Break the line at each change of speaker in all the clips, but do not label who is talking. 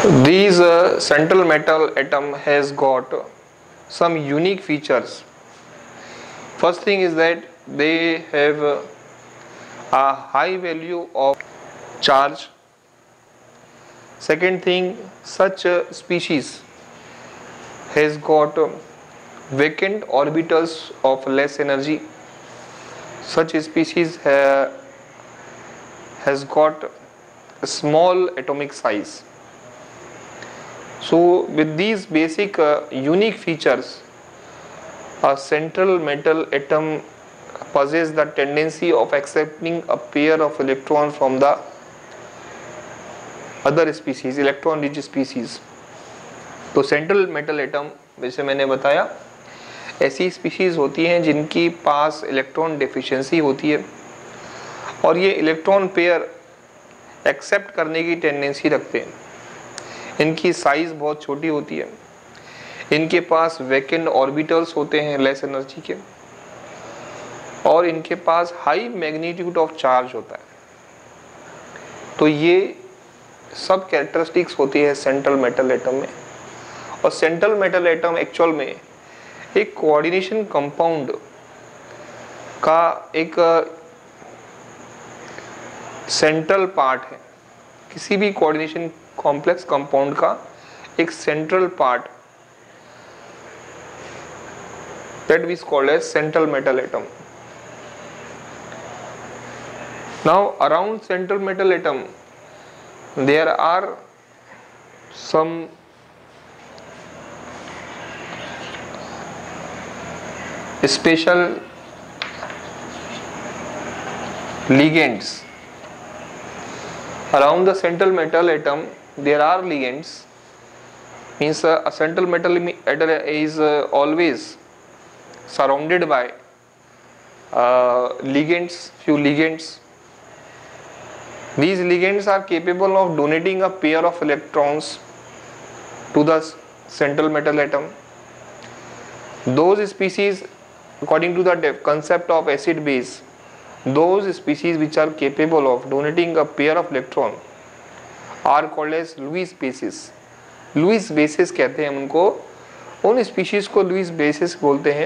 These central metal atom has got some unique features. First thing is that they have a high value of charge. Second thing, such a species has got vacant orbitals of less energy. Such a species has got a small atomic size. So with these basic unique features, a central metal atom possesses the tendency of accepting a pair of electrons from the other species, electron rich species. तो central metal atom वैसे मैंने बताया ऐसी species होती हैं जिनकी पास electron deficiency होती है और ये इलेक्ट्रॉन पेयर एक्सेप्ट करने की टेंडेंसी रखते हैं। इनकी साइज बहुत छोटी होती है, इनके पास वैकेंट ऑर्बिटल्स होते हैं लेस एनर्जी के, और इनके पास हाई मैग्नीट्यूड ऑफ चार्ज होता है। तो ये सब कैरेक्टरिस्टिक्स होती है सेंट्रल मेटल एटम में। और सेंट्रल मेटल एटम एक्चुअल में एक कोऑर्डिनेशन कंपाउंड का एक सेंट्रल पार्ट है। किसी भी कोऑर्डिनेशन कॉम्प्लेक्स कंपाउंड का एक central part that is called as central metal atom. Now around central metal atom there are some special ligands. Around the central metal atom there are ligands, means a central metal atom is always surrounded by ligands, few ligands. These ligands are capable of donating a pair of electrons to the central metal atom. Those species, according to the concept of acid base, those species which are capable of donating a pair of electron are called as Lewis bases. Lewis bases कहते हैं उनको, उन species को Lewis basis बोलते हैं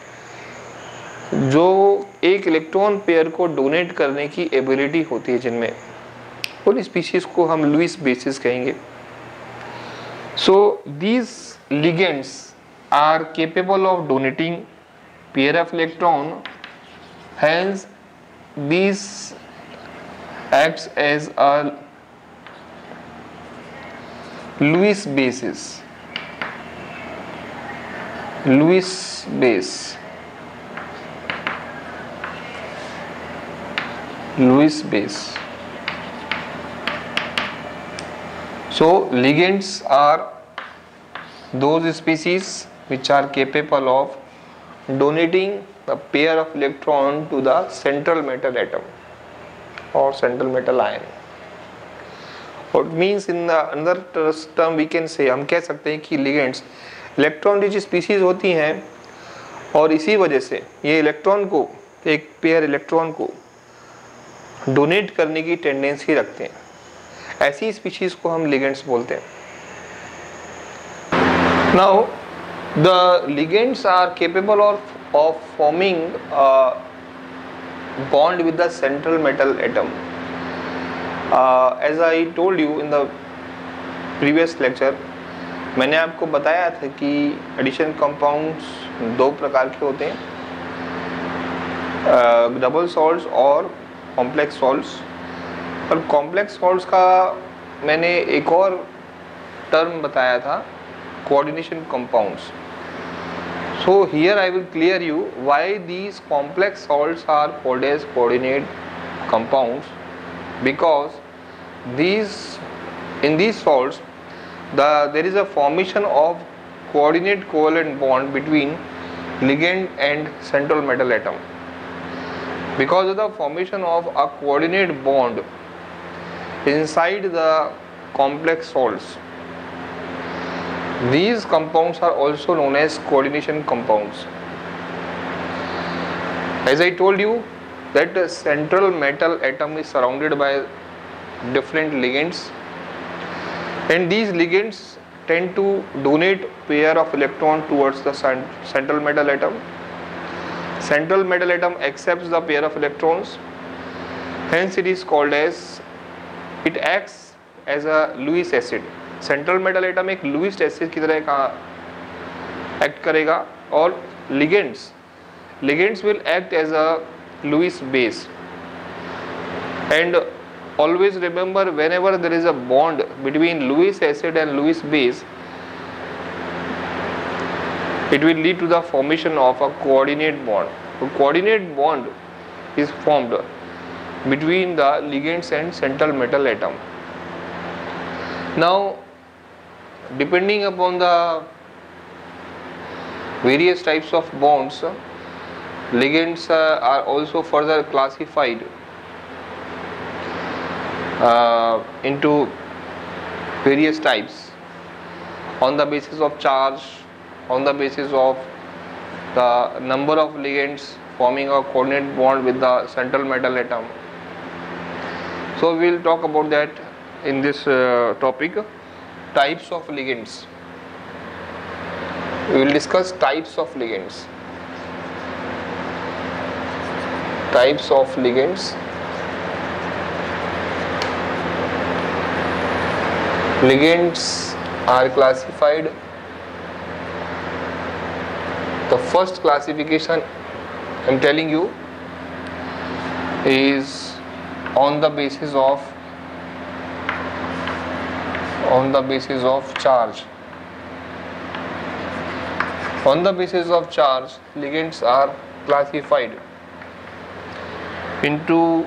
जो एक electron pair को डोनेट करने की एबिलिटी होती है जिनमें, उन स्पीशीज को हम लुईस बेसिस कहेंगे। So these ligands are capable of donating pair of electron, hence these acts as a Lewis basis. Lewis base. Lewis base. So ligands are those species which are capable of donating a pair of electron to the central metal atom or central metal ion. What means in the another term we can say, हम कह सकते हैं कि ligands electron rich species होती हैं और इसी वजह से ये इलेक्ट्रॉन को, एक पेयर इलेक्ट्रॉन को डोनेट करने की टेंडेंसी रखते हैं। ऐसी स्पीशीज को हम लिगेंड्स बोलते हैं। Now the ligands are capable of forming a bond with the central metal atom. As I told you in the previous lecture, मैंने आपको बताया था कि एडिशन कंपाउंड्स दो प्रकार के होते हैं, डबल सॉल्ट्स और कॉम्प्लेक्स सॉल्ट्स। और कॉम्प्लेक्स सॉल्ट्स का मैंने एक और टर्म बताया था, coordination compounds. So here I will clear you why these complex salts are called as coordinate compounds, because in these salts there is a formation of coordinate covalent bond between ligand and central metal atom. Because of the formation of a coordinate bond inside the complex salts, these compounds are also known as coordination compounds. As I told you that the central metal atom is surrounded by different ligands, and these ligands tend to donate pair of electron towards the central metal atom. Central metal atom accepts the pair of electrons, hence it is called as, it acts as a Lewis acid. Central metal atom एक Lewis acid की तरह का act करेगा, और ligands will act as a Lewis base. And always remember, whenever there is a bond between Lewis acid and Lewis base, it will lead to the formation of a coordinate bond. A coordinate bond is formed between the ligands and central metal atom. Now, depending upon the various types of bonds, ligands are also further classified into various types on the basis of charge, on the basis of the number of ligands forming a coordinate bond with the central metal atom. So we will talk about that in this topic, types of ligands. We will discuss types of ligands. Types of ligands. Ligands are classified. The first classification I am telling you is on the basis of charge. On the basis of charge, ligands are classified into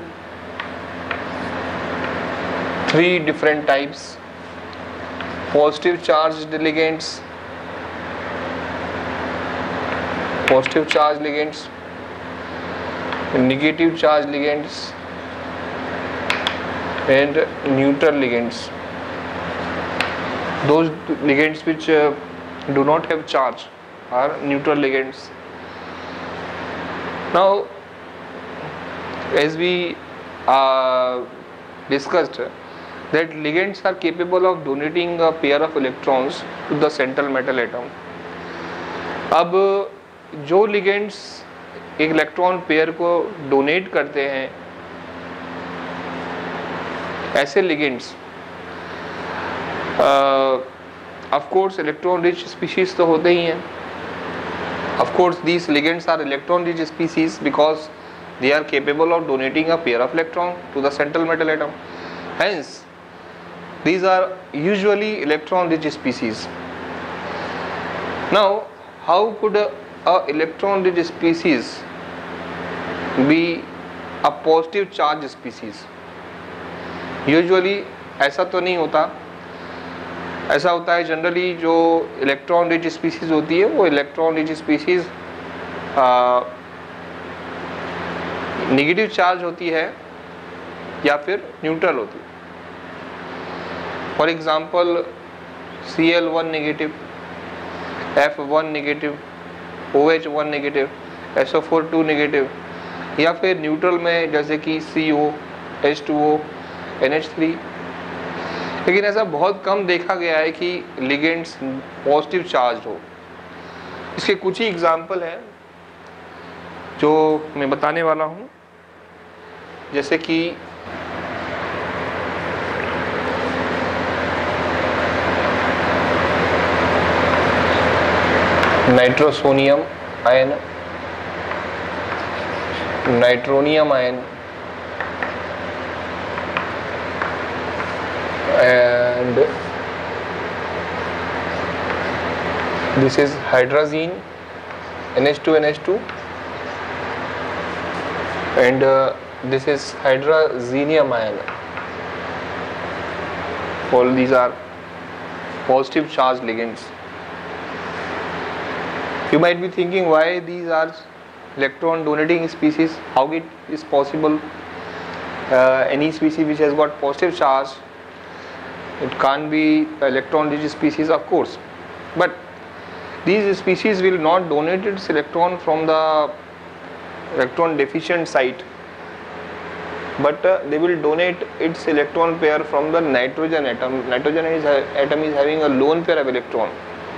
three different types: positive charged ligands, negative charged ligands, and neutral ligands. Those ligands which do not have charge are neutral ligands. Now, as we discussed, that ligands are capable of donating a pair of electrons to the central metal atom. अब जो ligands एक electron pair को donate करते हैं, ऐसे ligands of course electron rich species तो होते ही हैं. Of course these ligands are electron rich species because they are capable of donating a pair of electron to the central metal atom. Hence these are usually electron rich species. Now, how could a electron rich species be a positive charge species? Usually ऐसा तो नहीं होता. ऐसा होता है generally जो electron rich species होती है वो electron rich species negative charge होती है या फिर न्यूट्रल होती है. For example Cl1 negative, F1 negative, OH1 negative, SO4 2 negative, या फिर न्यूट्रल में जैसे कि CO, H2O, NH3. लेकिन ऐसा बहुत कम देखा गया है कि लिगेंड्स पॉजिटिव चार्ज हो. इसके कुछ ही एग्जाम्पल हैं जो मैं बताने वाला हूँ, जैसे कि nitrosonium ion, nitronium ion, and this is hydrazine, NH2 NH2, and this is hydrazinium ion. All these are positive charged ligands. You might be thinking why these are electron donating species. How it is possible? Any species which has got positive charge, it can't be electron rich species, of course, but these species will not donate its electron from the electron deficient site. but they will donate its electron pair from the nitrogen atom. Nitrogen atom is having a lone pair of electron.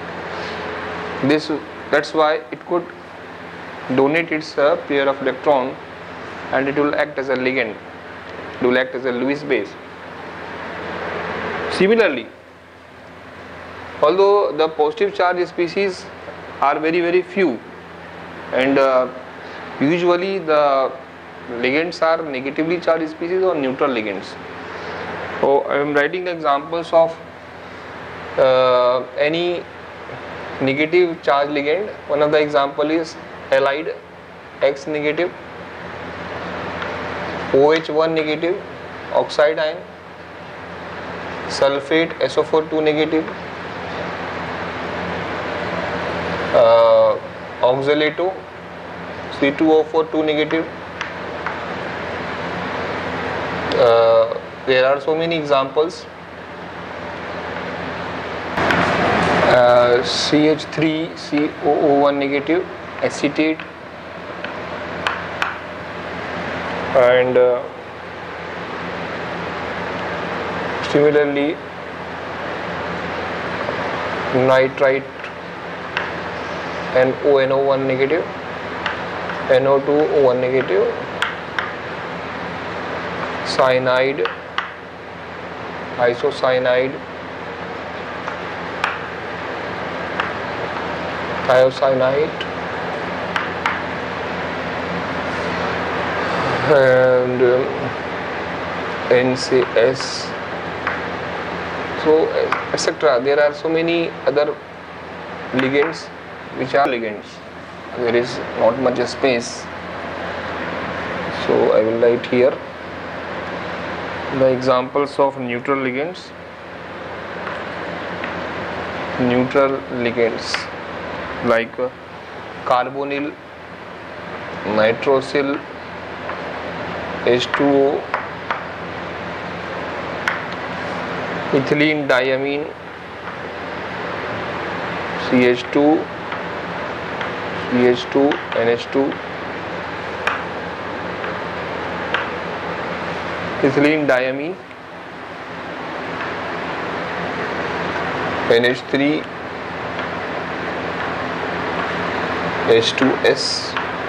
That's why it could donate its pair of electron, and it will act as a ligand. It will act as a Lewis base. Similarly, although the positive charge species are very few, and usually the ligands are negatively charged species or neutral ligands. So I am writing the examples of any negative charge ligand. One of the example is halide X negative, OH1 negative, oxide ion, sulfate SO4 2 negative, oxalato C2O4 2 negative. There are so many examples. CH3COO1 negative, acetate, and similarly nitrite NONO1 negative, NO2O1 negative, cyanide, isocyanide, thiocyanate, and NCS, so etc. There are so many other ligands which are ligands. There is not much space, so I will write here the examples of neutral ligands. Neutral ligands like carbonyl, nitrosyl, H2O, ethylene diamine, CH2, NH2, ethylene diamine, NH3, H2S,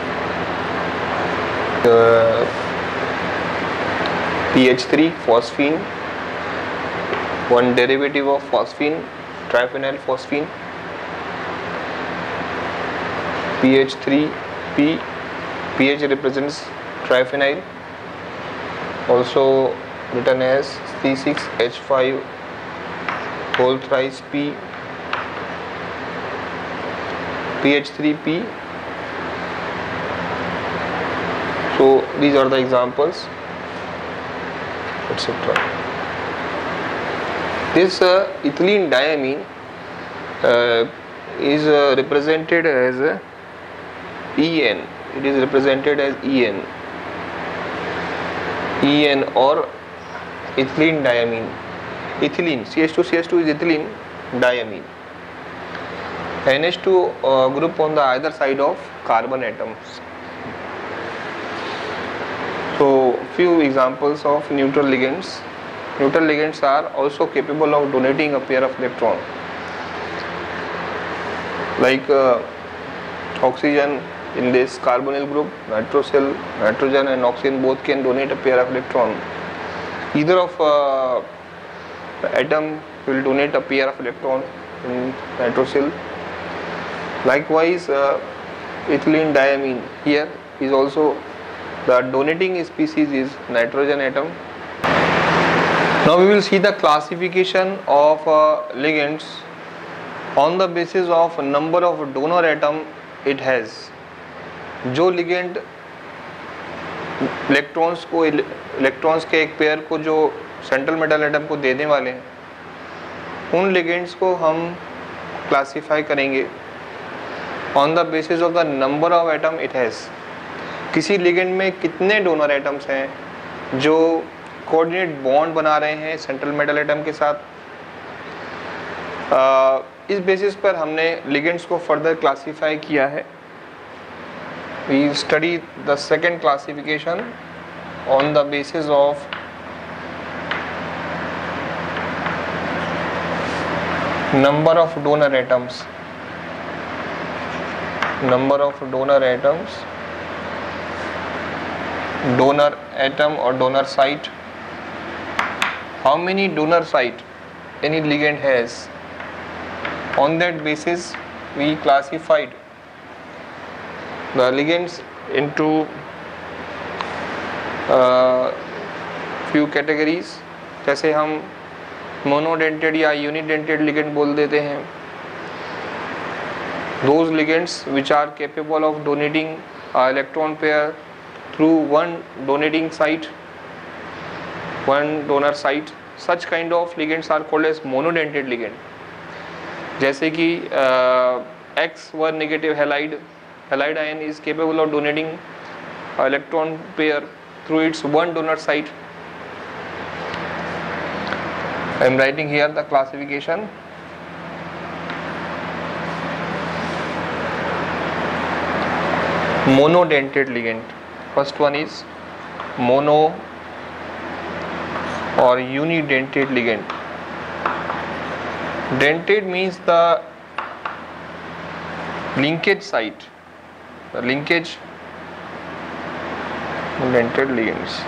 PH3 phosphine, one derivative of phosphine, triphenyl phosphine, PH3P, PH represents triphenyl, also written as C6H5 whole thrice P, PH3P. So these are the examples, etc. This ethylene diamine is represented as EN. It is represented as EN or ethylene diamine. Ethylene, CH2 is ethylene diamine. NH2 group on the either side of carbon atoms. So few examples of neutral ligands. Neutral ligands are also capable of donating a pair of electrons, like oxygen in this carbonyl group, nitrogen and oxygen both can donate a pair of electrons. Either of atom will donate a pair of electrons in nitrosyl. Likewise, ethylene diamine, here is also the donating species is nitrogen atom. Now we will see the classification of ligands on the basis of number of donor atom it has. जो ligand electrons के एक pair को जो central metal atom को देने वाले हैं, उन लिगेंड्स को हम क्लासिफाई करेंगे on the basis of the number of atom it has. किसी लिगेंड में कितने डोनर एटम्स हैं जो कोऑर्डिनेट बॉन्ड बना रहे हैं सेंट्रल मेटल एटम के साथ. इस बेसिस पर हमने लिगेंड्स को फर्दर क्लासिफाई किया है. We study the second classification on the basis of number of donor atoms, donor atom or donor site, how many donor site any ligand has. On that basis we classified the ligands into few categories. जैसे हम monodentate या unidentate ligand बोल देते हैं. Those ligands which are capable of donating an electron pair through one donating site, one donor site, such kind of ligands are called as monodentate ligand. जैसे कि X1 negative halide ion is capable of donating an electron pair through its one donor site. I am writing here the classification. Monodentate ligand. First one is mono or unidentate ligand. Dentate means the linkage site. The linkage dentate ligands.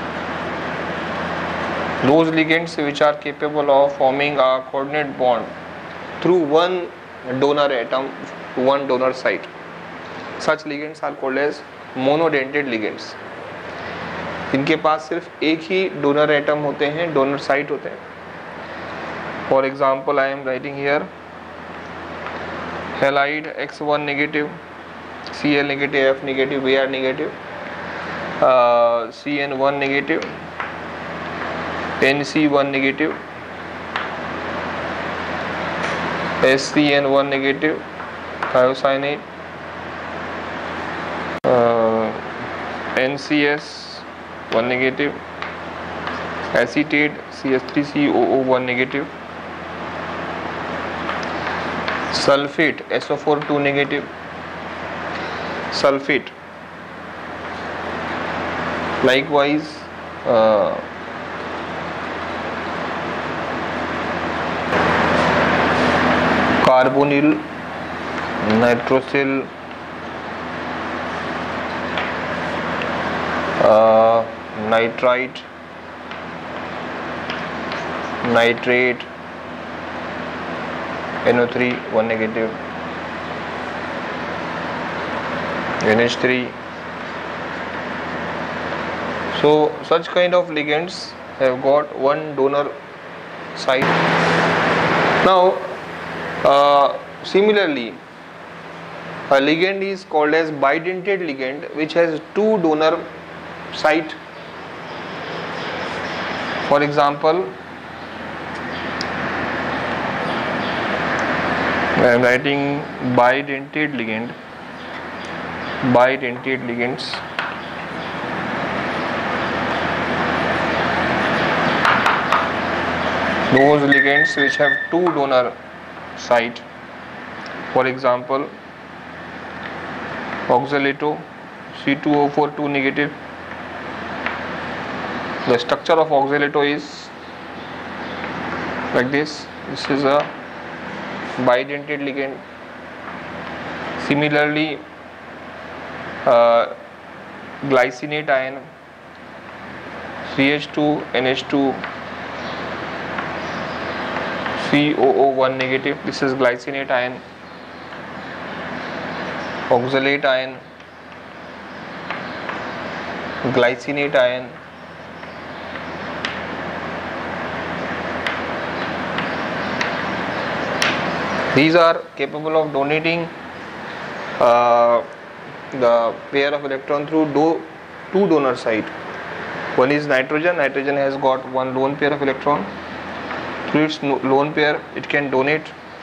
Those ligands which are capable of forming a coordinate bond through one donor atom to one donor site. Such ligands are called as monodentate ligands. इनके पास सिर्फ एक ही donor atom होते हैं, donor site होते हैं. For example I am writing here halide X1 negative, Cl negative, F negative, Br negative, CN1 negative, NC1 negative, SCN1 negative, thiocyanate, NCS1 negative, acetate CH3COO1 negative, sulfate SO4 2 negative, sulfate. Likewise carbonyl, nitrosyl, nitrite, nitrate, NO3 1 negative, NH3. So such kind of ligands have got one donor site. Now similarly a ligand is called as bidentate ligand which has two donor site. For example, I am writing bidentate ligand, bidentate ligands. Those ligands which have two donor site. For example, oxalato C2O4 2 negative. The structure of oxalato is like this. This is a bidentate ligand. Similarly, glycinate ion CH2 NH2 COO1 negative. This is glycinate ion. Oxalate ion, glycinate ion. These are capable of donating the pair of electron through two donor site. One is nitrogen. Nitrogen has got one lone pair of electron. Through its lone pair, it can donate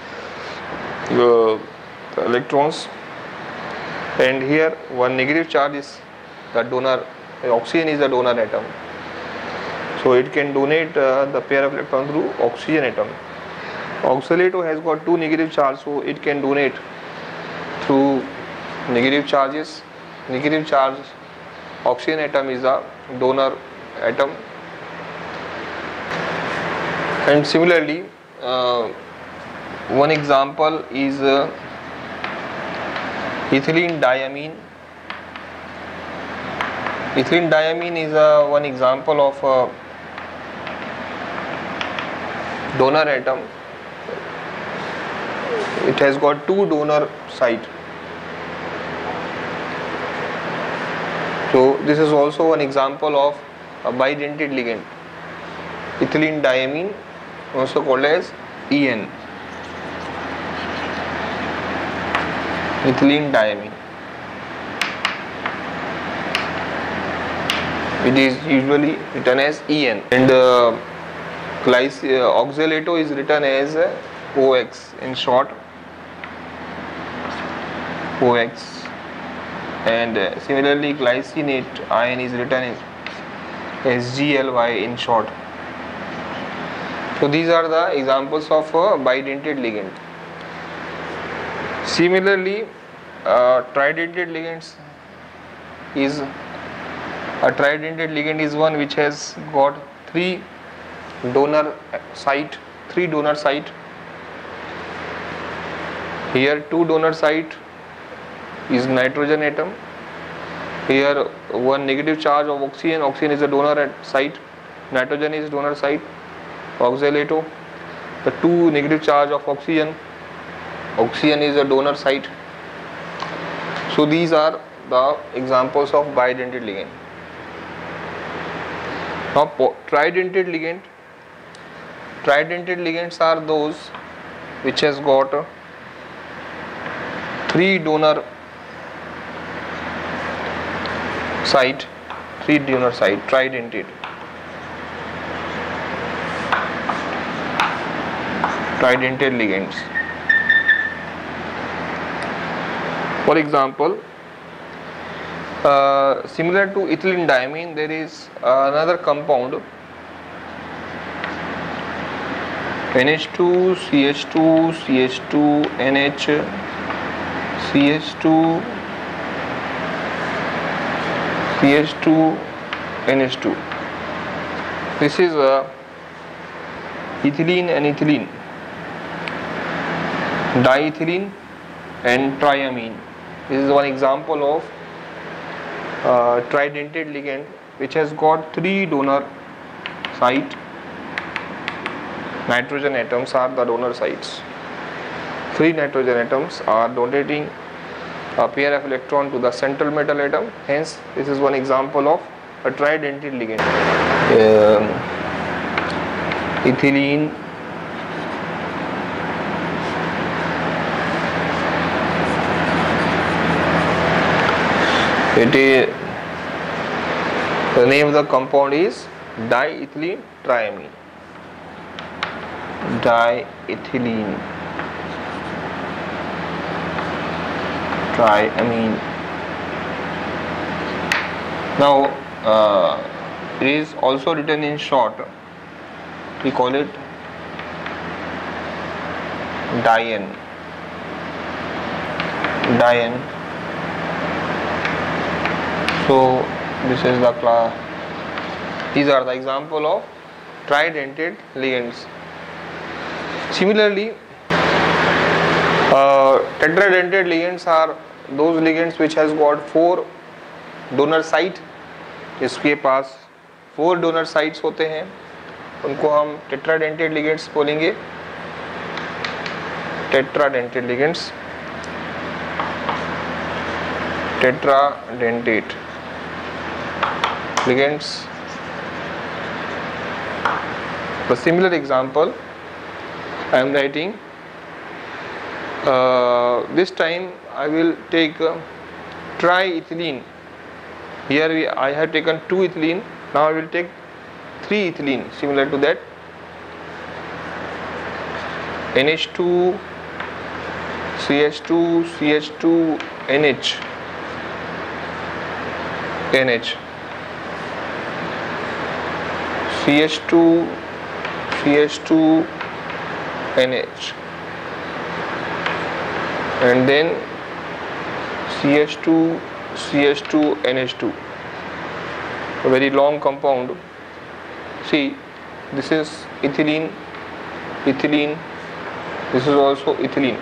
electrons. And here one negative charge is the donor. Oxygen is the donor atom. So it can donate the pair of electron through oxygen atom. Oxalato has got two negative charge, so it can donate through negative charges. Negative charge oxygen atom is a donor atom. And similarly, one example is ethylene diamine. Ethylene diamine is one example of donor atom. It has got two donor site. So this is also an example of a bidentate ligand. Ethylene diamine, also called as EN. Ethylene diamine. It is usually written as EN, and oxalato is written as OX in short. OX. And similarly, glycinate ion is written as SgLY in short. So these are the examples of bidentate ligand. Similarly, tridentate ligands is one which has got three donor site. Here two donor site is nitrogen atom. Here one negative charge of oxygen is a donor site, nitrogen is donor site. Oxalato, the two negative charge of oxygen is a donor site. So these are the examples of bidentate ligand. Now tridentate ligands are those which has got three donor site, tridentate ligands. For example, similar to ethylene diamine, there is another compound NH2 CH2 CH2 NH CH2 CH2 NH2. This is ethylene and ethylene, diethylene and triamine. This is one example of tridentate ligand which has got three donor site. Nitrogen atoms are the donor sites. Three nitrogen atoms are donating a pair of electron to the central metal atom. Hence, this is one example of a tridentate ligand. Ethylene, the name of the compound is diethylene triamine. Diethylene triamine. Now it is also written in short. We call it diene. So this is the class. These are the example of tridentate ligands. Similarly, tetradentate ligands are those ligands which has got four donor site. इसके पास 4 donor sites होते हैं, उनको हम tetradentate ligands बोलेंगे. Tetradentate ligands. The similar example I am writing. This time I will take triethylene. Here I have taken 2 ethylene. Now I will take 3 ethylene. Similar to that, NH2 CH2 CH2 NH CH2 CH2 NH, and then CH2 CH2 NH2. a very long compound. See, this is ethylene, ethylene, this is also ethylene.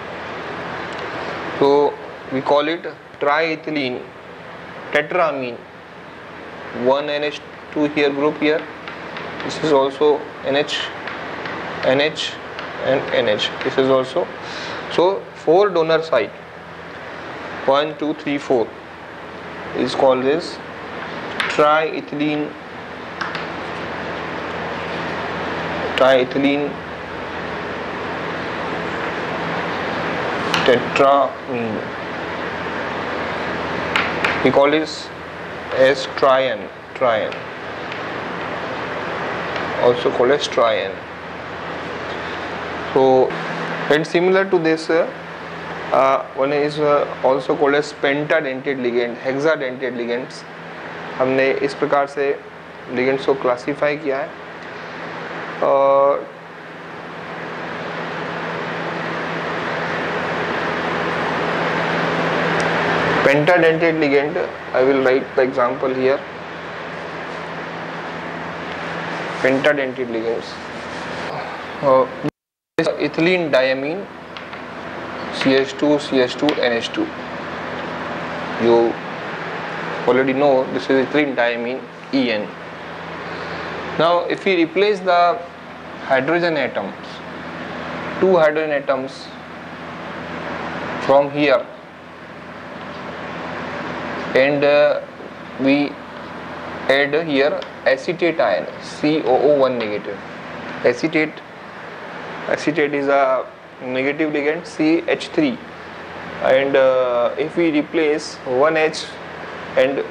So we call it triethylene tetramine. One NH2 here group here. This is also NH, NH and NH. This is also. So 4 donor site. 1, 2, 3, 4 is called this triethylene tetramine. We call this as triene, also called as triene. So, and similar to this, one is also called as pentadentate ligand, hexadentate ligands. हमने इस प्रकार से ligands को classify किया है. Pentadentate ligand, I will write the example here. Pentadentate ligands. This is ethylene diamine, CH2, CH2, NH2. You already know this is ethylene diamine, EN. Now, if we replace the hydrogen atoms, 2 hydrogen atoms from here, and we add here acetate ion, COO1 negative. Acetate is a negative ligand, CH3, and if we replace 1H and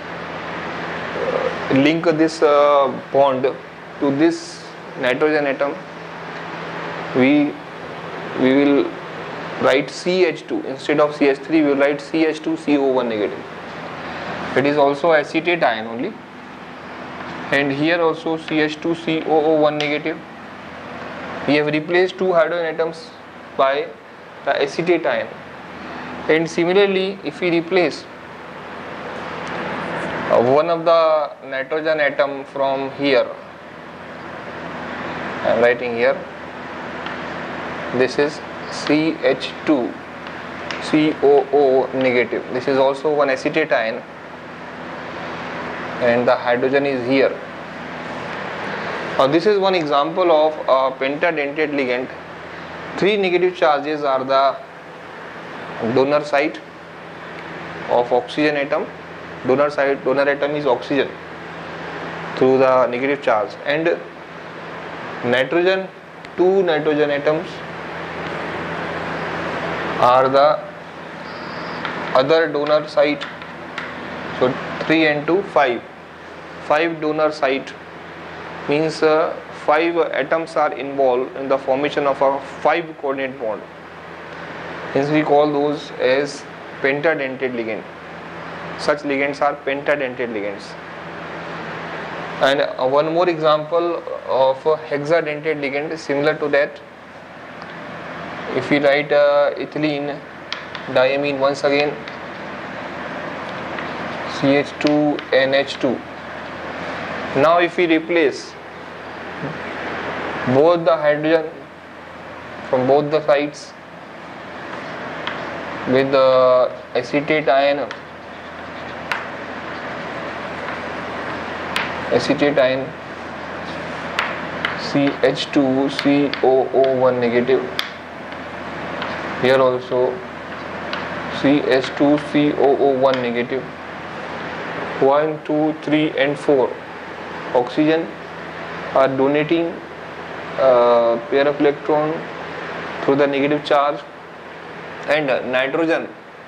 link this bond to this nitrogen atom, we will write CH2 instead of CH3. We will write CH2CO1 negative. It is also acetate ion only, and here also CH2COO1 negative. We have replaced 2 hydrogen atoms by the acetate ion, and similarly if we replace one of the nitrogen atom from here, I am writing here, this is CH2 COO negative. This is also one acetate ion, and the hydrogen is here. Now this is one example of a pentadentate ligand. 3 negative charges are the donor site of oxygen atom. Donor atom is oxygen through the negative charge, and nitrogen, 2 nitrogen atoms are the other donor site. So 3 and 2, 5 donor site means 5 atoms are involved in the formation of a 5 coordinate bond. Hence we call those as pentadentate ligand. Such ligands are pentadentate ligands. And one more example of a hexadentate ligand is similar to that. If we write ethylene diamine once again, CH2 NH2. Now if we replace both the hydrogen from both the sides with the acetate ion, CH2COO1 negative, here also CH2COO1 negative, 1, 2, 3 and 4 oxygen are donating pair of electron through the negative charge, and nitrogen,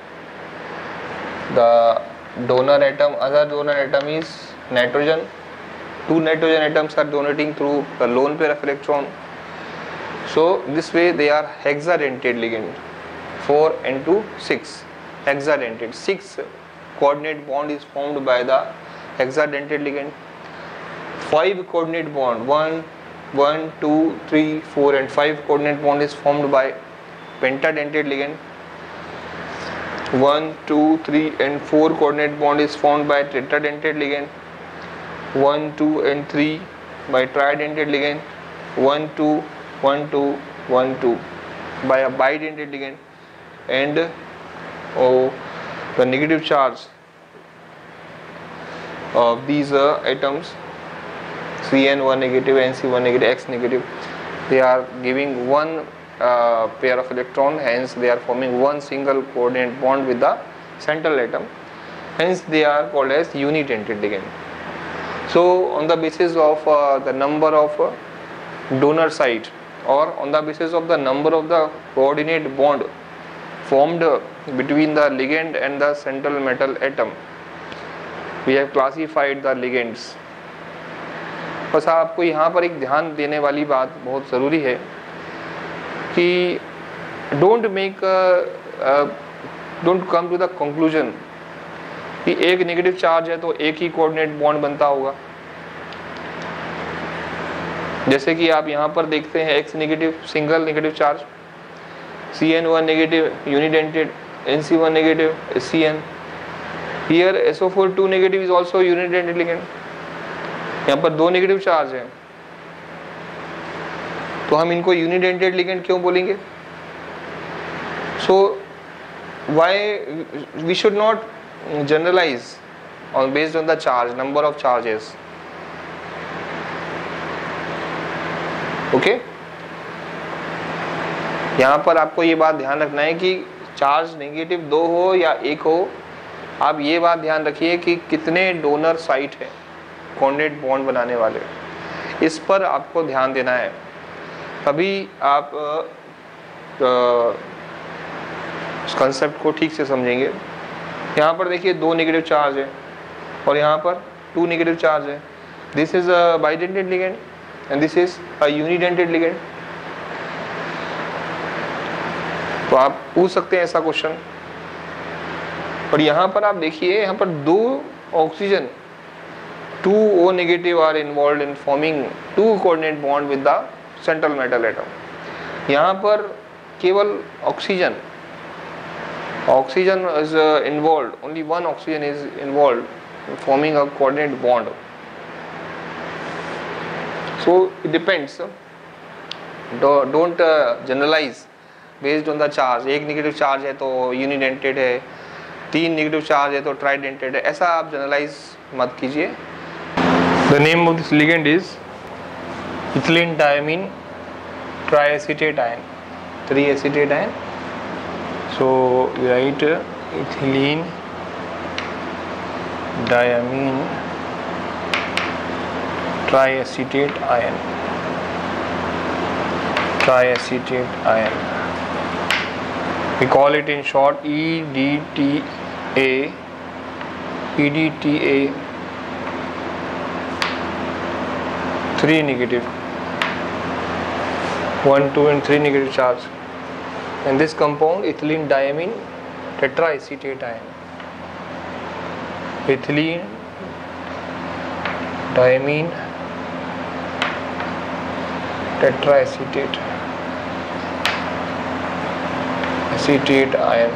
the donor atom, other donor atom is nitrogen. 2 nitrogen atoms are donating through the lone pair of electron. So this way they are hexadentate ligand. 4 and 2, 6 hexadentate. 6 coordinate bond is formed by the hexadentate ligand. 5 coordinate bond, 1, 2, 3, 4 and 5 coordinate bond is formed by pentadentate ligand. 1, 2, 3 and 4 coordinate bond is formed by tetradentate ligand. 1 2 and 3 by tridentate ligand, 1 2 1 2 1 2 by a bidentate ligand, and the negative charge of these atoms CN1 negative, NC1 negative, X negative, they are giving one pair of electron, hence they are forming one single coordinate bond with the central atom, hence they are called as unidentate ligand. So on the basis of the number of donor site, or on the basis of the number of the coordinate bond formed between the ligand and the central metal atom, we have classified the ligands. बस आपको यहाँ पर एक ध्यान देने वाली बात बहुत ज़रूरी है कि don't come to the conclusion कि एक नेगेटिव चार्ज है तो एक ही कोऑर्डिनेट बॉन्ड बनता होगा। जैसे कि आप यहाँ पर देखते हैं X negative single negative charge, CN1 negative unidentate, NC1 negative CN, here SO4 2 negative is also unidentate ligand. यहाँ पर दो नेगेटिव चार्ज है तो हम इनको यूनिडेंटेड लिगेंड क्यों बोलेंगे? So why we should not generalize on based on the charge, number of charges. Okay, यहाँ पर आपको ये बात ध्यान रखना है कि चार्ज नेगेटिव दो हो या एक हो, आप ये बात ध्यान रखिए कि कितने डोनर साइट है कोऑर्डिनेट बॉन्ड बनाने वाले, इस पर आपको ध्यान देना है। तभी आप इस कंसेप्ट को ठीक से समझेंगे। यहाँ पर देखिए दो नेगेटिव चार्ज है और यहाँ पर टू नेगेटिव चार्ज है। This is a bidentate ligand and this is a unidentate ligand. तो आप पूछ सकते हैं ऐसा क्वेश्चन। और यहाँ पर आप देखिए, यहाँ पर दो oxygen 2 O negative are involved in forming 2 coordinate bond with the central metal atom. यहाँ पर केवल oxygen is involved, only one oxygen is involved in forming a coordinate bond. So it depends. Don't generalize based on the charge. एक negative charge है तो unidentate है, 3 negative charge है तो ट्राइडेंटेड है, ऐसा आप जनरलाइज मत कीजिए। The name of this ligand is ethylene diamine triacetate ion, 3-acetate ion. So we write ethylene diamine triacetate ion, triacetate ion. We call it in short EDTA. EDTA 3 negative, 1, 2 and 3 negative charge, and this compound ethylene diamine tetraacetate ion. Ethylene diamine tetraacetate acetate ion,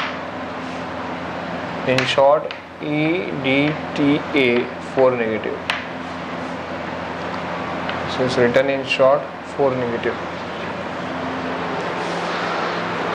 in short EDTA 4 negative. So it's written in short 4 negative.